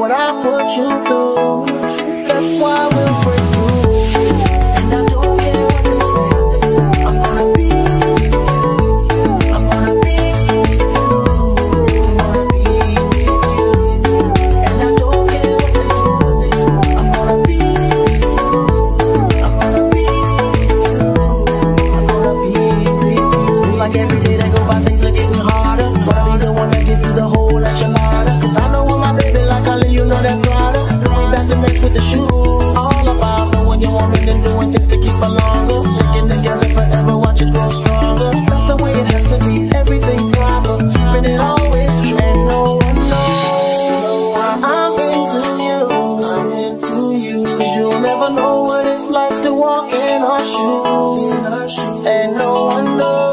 what I put you through. That's why we'll break through. And I don't care what they say. I'm gonna be with you. I'm gonna be with you. I'm gonna be with you. And I don't care what they do. I'm gonna be with you. I'm gonna be with you. I'm gonna be with you. Seems like every day that go by things are getting harder. Wanna be the one that give you the whole enchilada. Cause I know when my baby like I let you know that Prada. Going back to mix with the shoes. All about knowing you want me and doing things to keep her longer. Sticking together forever, watch it grow stronger. That's the way it has to be, everything proper. Keeping it always true. And no one knows why I'm into you. I'm into you. Cause you'll never know what it's like to walk in our shoes. And no one knows